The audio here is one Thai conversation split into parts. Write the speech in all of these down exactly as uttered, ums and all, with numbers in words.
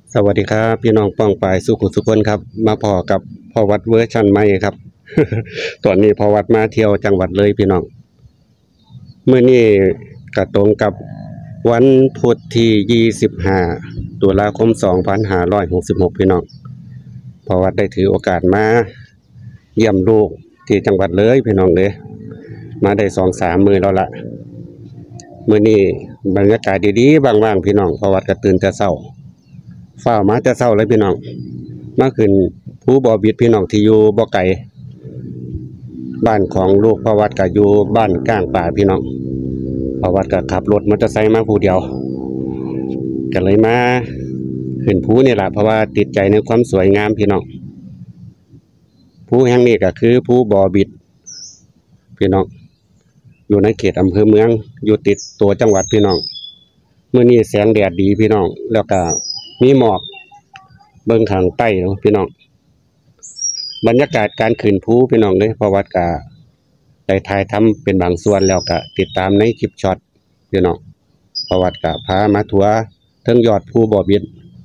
สวัสดีครับพี่น้องป้องปายสุขุสุขคนครับมาพอกับพ่อวัดเวอร์ชันใหม่ครับ ตอนนี้พ่อวัดมาเที่ยวจังหวัดเลยพี่น้องเมื่อนี้กระตรงกับวันพุธที่ยี่สิบห้าตุลาคมสองพันห้าร้อยหกสิบหกพี่น้องพ่อวัดได้ถือโอกาสมาเยี่ยมลูกที่จังหวัดเลยพี่น้องเลยมาได้สองสามมือแล้วละเมื่อนี้บรรยากาศดีๆว่างๆพี่น้องพ่อวัดก็ตื่นแต่เช้าฝ้ามาจะเศร้าเลยพี่น้องมาขึ้นผู้บ่อบิดพี่น้องที่อยู่บ่อไก่บ้านของลูกพระวัดก็อยู่บ้านก้างป่าพี่น้องพระวัดก็ขับรถมอเตอร์ไซค์มาผู้เดียวก็เลยมาขึ้นผู้นี่แหละเพราะว่าติดใจในความสวยงามพี่น้องผู้แห่งนี้ก็คือผู้บ่อบิดพี่น้องอยู่ในเขตอำเภอเมืองอยู่ติดตัวจังหวัดพี่น้องเมื่อนี้แสงแดดดีพี่น้องแล้วก็มีหมอกเบื้องทางใต้พี่น้องบรรยากาศการขึ้นภูพี่น้องเลยเพราะวัดกะได้ถ่ายทำเป็นบางส่วนแล้วก็ติดตามในคลิปช็อตพี่น้องเพราะวัดกะพามาทัวร์เทิงยอดภูบ่อบิด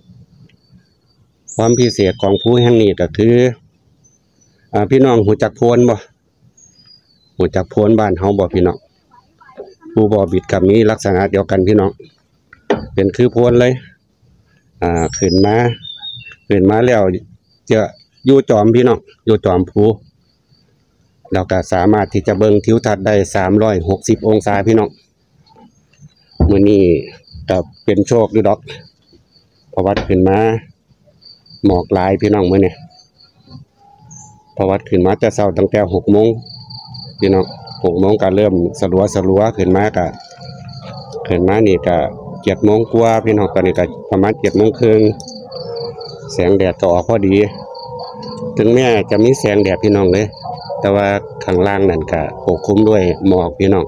ความพิเศษของภูแห่งนี้ก็คืออ่าพี่น้องหูจักโพนบ่หูจักโพนบ้านเฮาบ่พี่น้องภูบ่อบิดกับมีลักษณะเดียวกันพี่น้องเป็นคือโพนเลยอ่าขึ้นมาขึ้นมาแล้วจะอยู่จอมพี่น้องอยู่จอมภูเราก็สามารถที่จะเบิ่งทิวทัศน์ได้สามร้อยหกสิบองศาพี่น้องมื้อนี้ก็เป็นโชคอยู่ดอกเพราะวัดขึ้นมาหมอกหลายพี่น้องมื้อนี้เพราะวัดขึ้นมาจะเช้าตั้งแต่หกโมงพี่น้องหกโมงก็เริ่มสลัวสลัวขึ้นมาก็ขึ้นมานี่ก็เจ็ดโมงกว่าพี่น้องตอนนี้ก็ประมาณเจ็ดโมงครึ่งแสงแดดก็ออกพอดีถึงแม้จะมีแสงแดดพี่น้องเลยแต่ว่าข้างล่างนั่นก็ปกคลุมด้วยหมอกพี่น้อง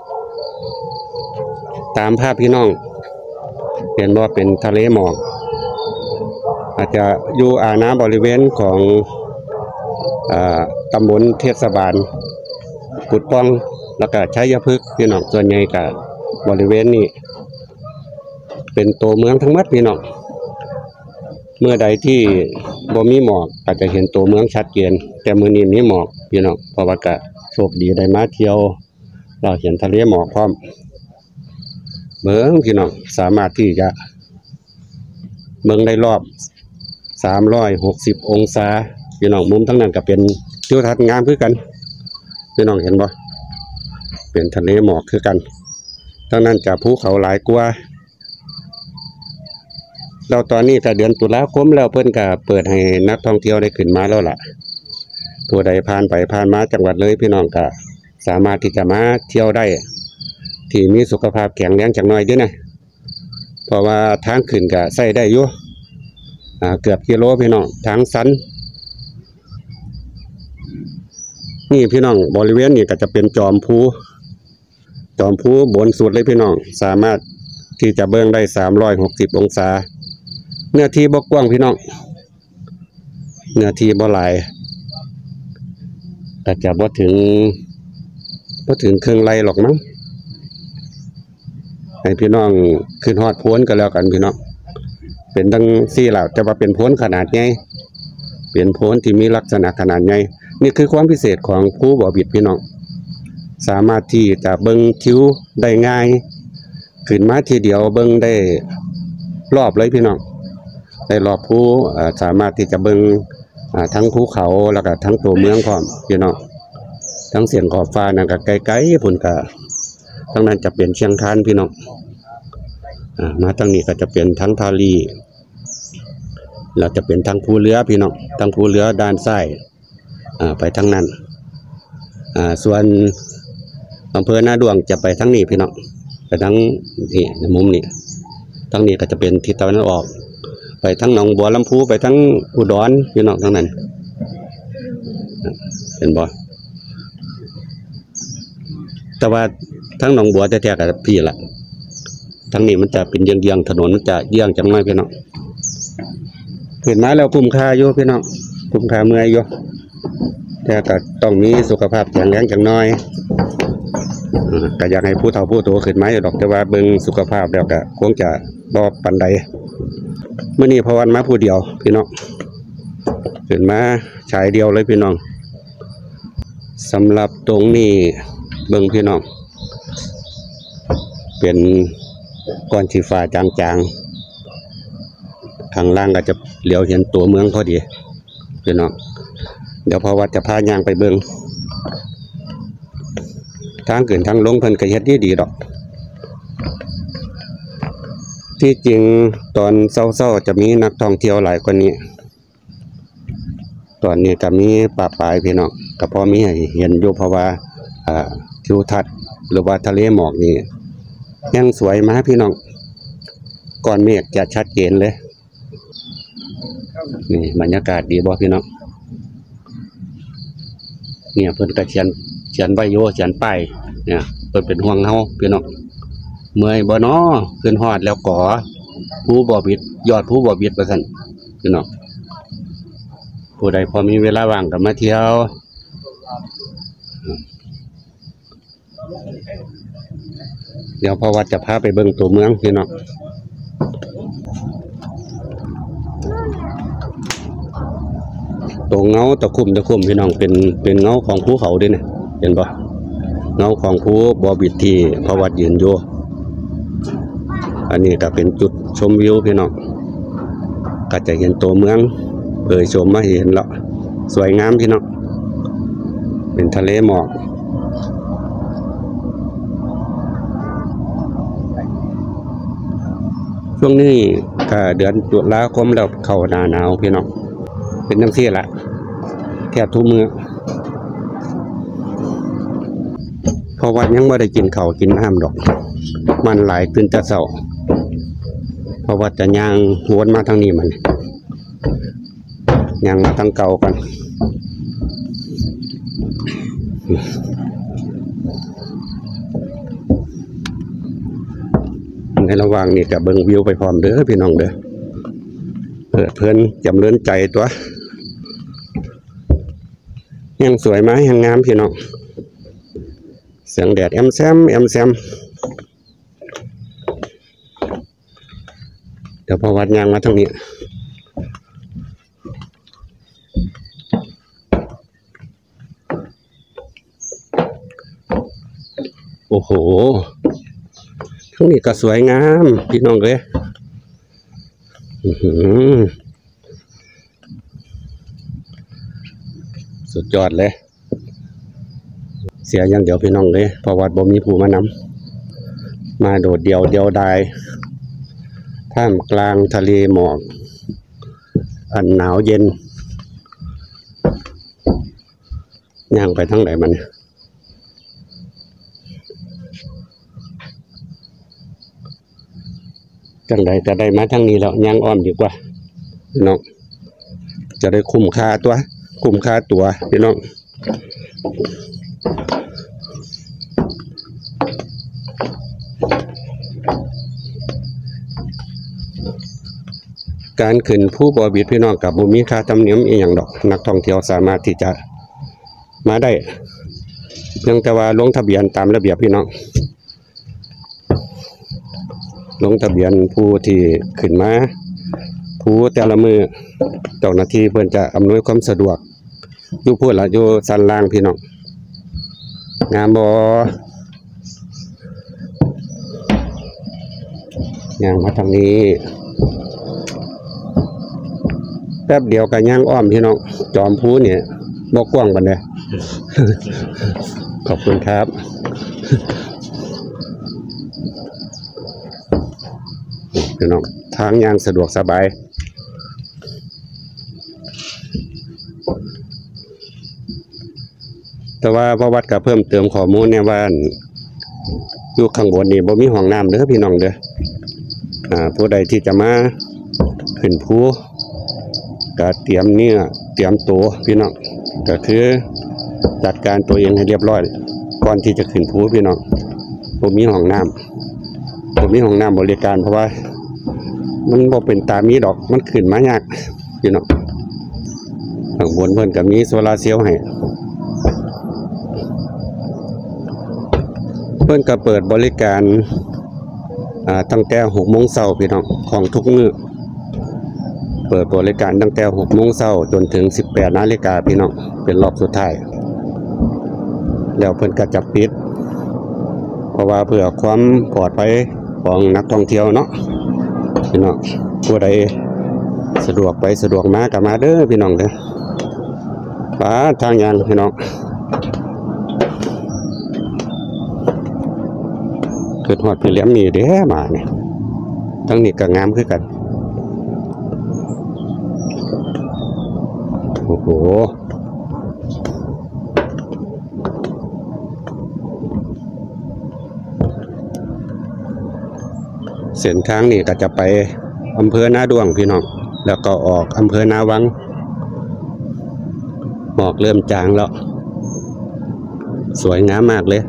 ตามภาพพี่น้องเห็นว่าเป็นทะเลหมอกอาจจะอยู่อาณาบริเวณของอ่าตำบลเทศบาลกุดป้องแล้วก็ชัยพฤกษ์พี่น้องส่วนใหญ่ก็บริเวณนี้เป็นตัวเมืองทั้งหมดพี่น้องเมื่อใดที่บ่มีหมอกอาจจะเห็นตัวเมืองชัดเจนแต่มื้อนี้มีหมอกพี่น้องเพราะว่าก็โชคดีได้มาเที่ยวเราเห็นทะเลหมอกพร้อมเบิ่งพี่น้องสามารถที่จะเบิ่งได้รอบสามร้อยหกสิบองศาพี่น้องมุมทั้งนั้นก็เป็นทิวทัศน์งามคือกันพี่น้องเห็นบ่เป็นทะเลหมอกคือกันทั้งนั้นจะภูเขาหลายกว่าเราตอนนี้ถ้าเดือนตุลาคมแล้วเพิ่นก็เปิดให้นักท่องเที่ยวได้ขึ้นมาแล้วล่ะผู้ใดผ่านไปผ่านมาจังหวัดเลยพี่น้องก็สามารถที่จะมาเที่ยวได้ที่มีสุขภาพแข็งแรงจักหน่อยด้วยนะเพราะว่าทางขึ้นก็ใช้ได้อยู่อ่าเกือบกิโลพี่น้องทางสันนี่พี่น้องบริเวณนี้ก็จะเป็นจอมภูจอมภูบนสุดเลยพี่น้องสามารถที่จะเบิ่งได้สามร้อยหกสิบองศาเนื้อที่บ่กว้างพี่น้องเนื้อที่บ่หลายแต่จะบ่ถึงบ่ถึงครึ่งไร่หรอกมั้งให้พี่น้องขึ้นฮอดโพ้นกันแล้วกันพี่น้องเป็นดังซี่ล่ะแต่ว่าเป็นโพ้นขนาดใหญ่เป็นโพ้นที่มีลักษณะขนาดใหญ่นี่คือความพิเศษของภูบ่อบิดพี่น้องสามารถที่จะเบิ่งทิวได้ง่ายขึ้นมาทีเดียวเบิ่งได้รอบเลยพี่น้องได้รอบภูสามารถที่จะเบิ่งทั้งภูเขาแล้วก็ทั้งตัวเมืองพร้อมพี่น้องทั้งเสียงขอบฟ้านั่นก็ไกลๆพุ่นก็ทั้งนั้นจะเป็นเชียงคานพี่น้องมาทางนี้ก็จะเป็นทั้งทาลีเราจะเป็นทั้งภูเรือพี่น้องทั้งภูเรือด้านซ้ายไปทางนั้นส่วนอำเภอนาดวงจะไปทั้งนี้พี่น้องไปทั้งนี่ในมุมนี้ทั้งนี้ก็จะเป็นทิศตะวันออกไปทั้งหนองบัวลำพูไปทั้งอุดรพี่น้องทั้งนั้นเห็นบ่แต่ว่าทั้งหนองบัวแท้ๆกับพี่ละทั้งนี้มันจะเป็นเยื้องๆถนนมันจะเยื้องจังไม่พี่น้องเห็นมาแล้วคุ้มค่าอยู่พี่น้องคุ้มค่าเมื่อยอยู่แต่ก็ต้องมีสุขภาพแข็งแรงจังน้อยก็อยากให้ผู้เฒ่าผู้โตขึ้นมาอยู่ดอกแต่ว่าเบิ่งสุขภาพแล้วก็คงจะบ่ปานใดเมื่อนี้พอวันมาผู้เดียวพี่น้องขึ้นมาฉายเดียวเลยพี่น้องสำหรับตรงนี้เบิ่งพี่น้องเป็นก้อนสีฟ้าจางๆข้างล่างก็จะเหลียวเห็นตัวเมืองพอดีพี่น้องเดี๋ยวพอวัดจะพาย่างไปเบิ่งทางขึ้นทางลงเพิ่นก็เฮ็ดดีๆดอกที่จริงตอนเศร้าๆจะมีนักท่องเที่ยวหลายกว่านี้ตอนนี้ก็มีป่าปลายพี่น้องก็พอมีให้เห็นอยู่เพราะว่าอ่าทิวทัศน์หรือว่าทะเลหมอกนี่ยังสวยมาพี่น้องก้อนเมฆจะชัดเจนเลยนี่บรรยากาศดีบ่พี่น้องเนี่ยเพิ่นก็เขียนเขียนใบโยเขียนป้ายเนี่ยเพิ่นเป็นห่วงเฮาพี่น้องเมื่อยบ่น้อขึ้นฮอดแล้วก่อผู้บ่บิดยอดผู้บ่บิดว่าซั่นพี่น้องผู้ใดพอมีเวลาว่างก็มาเที่ยวเดี๋ยวพอวัดจะพาไปเบิ่งตัวเมืองพี่น้องตัวเงาตะคุ่มตะคุ่มพี่น้องเป็นเป็นเงาของภูเขาด้วยเนี่ยเห็นปะเงาของภูบ่อบิดที่พอวัดยืนอยู่อันนี้ก็เป็นจุดชมวิวพี่น้องก็จะเห็นตัวเมืองเอ่ยชมมาเห็นแล้วสวยงามพี่น้องเป็นทะเลหมอกช่วงนี้ก็เดือนตุลาคมแล้วเข้าหน้าหนาวพี่น้องเป็นจังซี่ละแทบทุกมื้อเพราะว่ายังไม่ได้กินข้าวกินน้ำดอกมันหลายตื่นแต่เช้าเพราะว่าจะย่างวนมาทางนี้มันย่างมาทางเก่ากันในระหว่างนี้กับเบิ่งวิวไปพร้อมเด้อพี่น้องเด้อเปิดเพิ่นจำเริญใจตัวยังสวยไหมยังงามพี่น้องเสียงแดดแอมแซมแอมแซมเดี๋ยวพอวัดยางมาทางนี้โอ้โหทั้งนี้ก็สวยงามพี่น้องเลยสุดยอดเลยเสียอย่างเดียวพี่น้องเลยเพราะวัดบ่มีผู้มานำมาโดดเดี่ยวเดียวดายท่ามกลางทะเลหมอกอันหนาวเย็นย่างไปทั้งไหนมันจังใดจะได้มาทั้งนี้แล้วย่างอ้อมดีกว่าพี่น้องจะได้คุ้มค่าตัวคุ้มค่าตัวพี่น้องการขึ้นผู้บ่อบิดพี่น้องกับบุมีค่าธรรมเนียมอีกอย่างดอกนักท่องเที่ยวสามารถที่จะมาได้เพียงแต่ว่าลงทะเบียนตามระเบียบพี่น้องลงทะเบียนผู้ที่ขึ้นมาผู้แต่ละมือเจ้าหน้าที่เพื่อนจะอำนวยความสะดวกอยู่พูดละอยู่สันล่างพี่น้องงามบ่ย่างมาทางนี้แป๊บเดียวกับย่างอ้อมพี่น้องจอมพูเนี่ยบ่กว้างปานใด ขอบคุณครับพี่น้องทางย่างสะดวกสบายแต่ว่าพระวัดก็เพิ่มเติมข้อมูลเนี่ยว่าอยู่ข้างบนนี่บ่มีห้องน้ำเด้อพี่น้องเด้ออ่าผู้ใดที่จะมาขึ้นภูก็เตรียมเนื้อเตรียมตัวพี่น้องก็คือจัดการตัวเองให้เรียบร้อยก่อนที่จะขึ้นภูพี่น้องบ่มีห้องน้ำบ่มีห้องน้ำบริการเพราะว่ามันบ่เป็นตามีดอกมันขึ้นมายากพี่น้องข้างบนเพิ่นก็มีโซลาร์เซลล์ให้เพิ่นก็เปิดบริการอ่าตั้งแต่หกโมงเช้าพี่น้องของทุกมื้อเปิดบริการตั้งแต่หกโมงเช้าจนถึงสิบแปดนาฬิกาพี่น้องเป็นรอบสุดท้ายแล้วเพิ่นก็จะปิดเพราะว่าเพื่อความปลอดภัยของนักท่องเที่ยวเนาะพี่น้องผู้ใดสะดวกไปสะดวกมาก็มาเด้อพี่น้องเด้อป้าทางยางพี่น้องเกิดฮอดพี่เลี้ยมนี่เด้มาเนี่ยทั้งนี้ก็งามคือกันโอ้โหเส้นทางนี่ก็จะไปอำเภอนาดวงพี่น้องแล้วก็ออกอำเภอนาวังหมอกเริ่มจางแล้วสวยงามมากเลย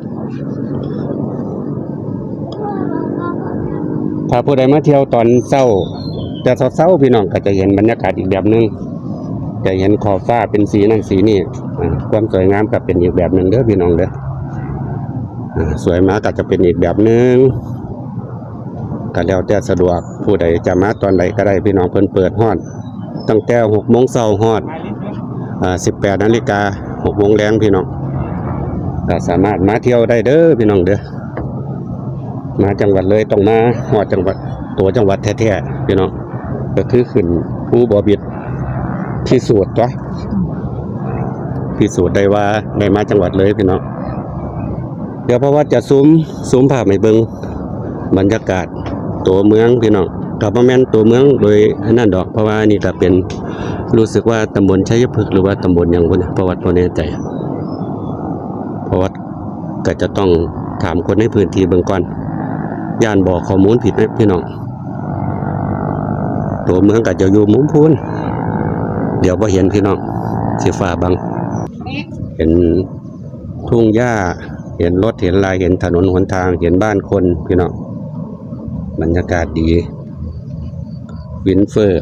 ถ้าผู้ใดมาเที่ยวตอนเช้าแต่เช้าๆพี่น้องก็จะเห็นบรรยากาศอีกแบบนึงจะเห็นขอบฟ้าเป็นสีนั่นสีนี่ความสวยงามก็เป็นอีกแบบนึงเด้อพี่น้องเด้อสวยมากก็จะเป็นอีกแบบนึงก็แล้วแต่สะดวกผู้ใดจะมาตอนใดก็ได้พี่น้องเพิ่นเปิดฮอดตั้งแต่หกโมงเช้าฮอดอ่าสิบแปดนาฬิกาหกโมงแรงพี่น้องก็สามารถมาเที่ยวได้เด้อพี่น้องเด้อมาจังหวัดเลยต้องมาฮอดจังหวัดตัวจังหวัดแท้ๆพี่น้องก็คือขึ้นภูบ่อบิดพิสูจน์ตัวพิสูจน์ได้ว่าได้มาจังหวัดเลยพี่น้องเดี๋ยวเพราะว่าจะซูมซูมภาพให้เบิ่งบรรยากาศตัวเมืองพี่น้องกับบ่แม่นตัวเมืองโดยนั่นดอกเพราะว่านี่ก็เป็นรู้สึกว่าตำบลชัยพฤกษ์หรือว่าตำบลหยังพุ่นประวัติบ่แน่ใจเพราะว่าก็จะต้องถามคนในพื้นที่เบิ่งก่อนย่านบอกข้อมูลผิดนะพี่น้องตัวเมืองก็จะอยู่มุมพูนเดี๋ยวบ่เห็นพี่น้องสิฟ้าบังเห็นทุ่งหญ้าเห็นรถเห็นลายเห็นถนนหนทางเห็นบ้านคนพี่น้องบรรยากาศดีวินเฟอร์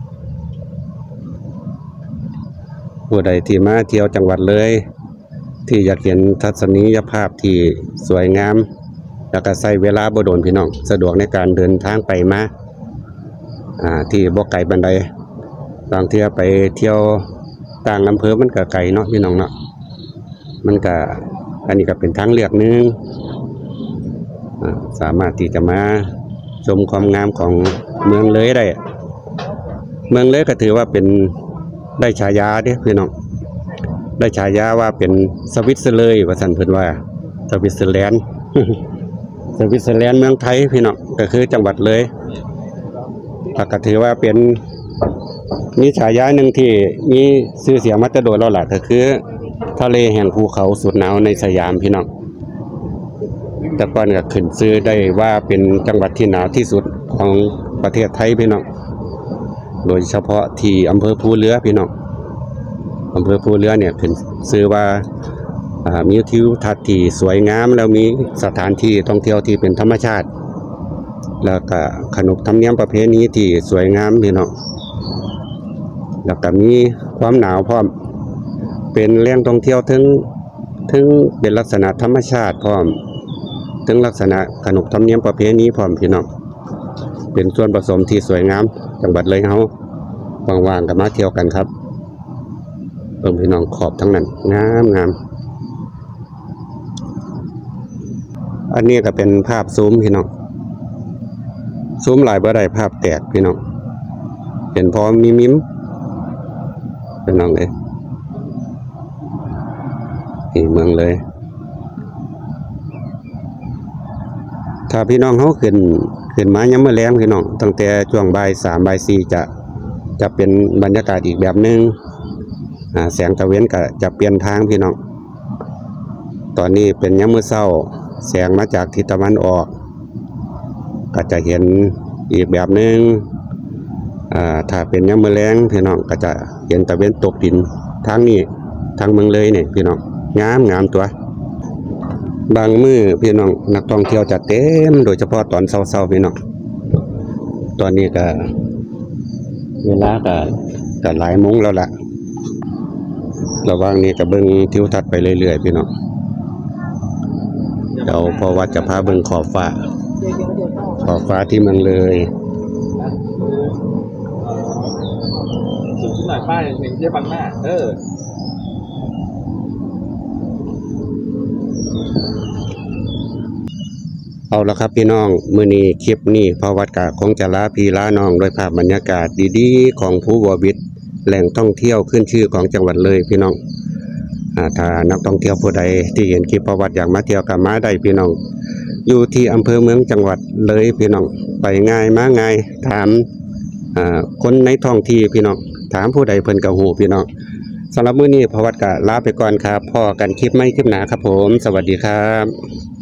ผู้ใดที่มาเที่ยวจังหวัดเลยที่อยากเห็นทัศนียภาพที่สวยงามแล้วก็ใช้เวลาบ่โดนพี่น้องสะดวกในการเดินทางไปมาอ่าที่บ่ไกลบันไดบางเที่ยวไปเที่ยวต่างอำเภอมันก็ไกลเนาะพี่น้องเนาะมันก็อันนี้ก็เป็นทางเลือกนึงอ่าสามารถที่จะมาชมความงามของเมืองเลยได้เมืองเลยก็ถือว่าเป็นได้ฉายาเด้พี่น้องได้ฉายาว่าเป็นสวิตเซอร์แลนด์ว่าซั่นเพิ่นว่าสวิตเซอร์แลนด์ สวิตเซอร์แลนด์เมืองไทยพี่น้องก็คือจังหวัดเลยก็ถือว่าเป็นมีฉายาหนึ่งที่มีชื่อเสียงมาแต่โดยแล้วล่ะก็คือทะเลแห่งภูเขาสุดหนาวในสยามพี่น้องแต่ก่อนก็ขึ้นชื่อได้ว่าเป็นจังหวัดที่หนาวที่สุดของประเทศไทยพี่น้องโดยเฉพาะที่อำเภอภูเรือพี่น้องอำเภอภูเรือเนี่ยขึ้นชื่อว่ามีทิวทัศน์ที่สวยงามแล้วมีสถานที่ท่องเที่ยวที่เป็นธรรมชาติแล้วก็ขนบธรรมเนียมประเพณีที่สวยงามพี่น้องแล้วก็มีความหนาวพร้อมเป็นแหล่งท่องเที่ยวถึงถึงเป็นลักษณะธรรมชาติพร้อมถึงลักษณะขนบธรรมเนียมประเพณีพร้อมพี่น้องเป็นส่วนผสมที่สวยงามจังหวัดเลยเฮาว่างๆก็มาเที่ยวกันครับเพิ่มพี่น้องขอบทั้งนั้นงามงามอันนี้ก็เป็นภาพซูมพี่น้องซูมหลายบ่ได้ภาพแตกพี่น้องเห็นพอมีมิมพี่น้องเลยนี่เมืองเลยถ้าพี่น้องเขาขึ้นขึ้นมายังเมื่อแรงพี่น้องตั้งแต่ช่วงบ่ายสามบ่ายสี่จะจะเป็นบรรยากาศอีกแบบนึงอ่าแสงตะเวนก็จะเปลี่ยนทางพี่น้องตอนนี้เป็นยังเมื่อเช้าแสงมาจากทิศตะวันออกก็จะเห็นอีกแบบนึงอ่าถ้าเป็นยังเมื่อแรงพี่น้องก็จะเห็นตะเวนตกดินทางนี้ทางเมืองเลยเนี่ยพี่น้องงามงามตัวบางมื้อพี่น้องนักท่องเที่ยวจะเต็มโดยเฉพาะตอนเช้าๆพี่น้องตอนนี้ก็เวลาก็ก็หลายโมงแล้วล่ะระหว่างนี้ก็เบิ่งทิวทัศน์ไปเรื่อยๆพี่น้องเดี๋ยวพอวัดจะพาเบิ่งขอบฟ้าเดี๋ยวเดี๋ยวเดี๋ยวต่อขอบฟ้าที่เมืองเลยสูงขึ้นหน่อยป้ายหนึ่งเจ๊บังหน้าเออเอาละครับพี่น้องมื้อนี้คลิปนี้พอวัดกะคงจะลาพี่ลาน้องโดยภาพบรรยากาศดีๆของภูบัวบิดแหล่งท่องเที่ยวขึ้นชื่อของจังหวัดเลยพี่น้องอ่าถ้านักท่องเที่ยวผู้ใดที่เห็นคลิปพอวัดอยากมาเที่ยวกับมาได้พี่น้องอยู่ที่อำเภอเมืองจังหวัดเลยพี่น้องไปง่ายมาง่ายถามอ่าคนในท้องที่พี่น้องถามผู้ใดเพิ่นก็ฮู้พี่น้องสำหรับมื้อนี้พอวัดกะลาไปก่อนครับพอกันคลิปใหม่คลิปหน้าครับผมสวัสดีครับ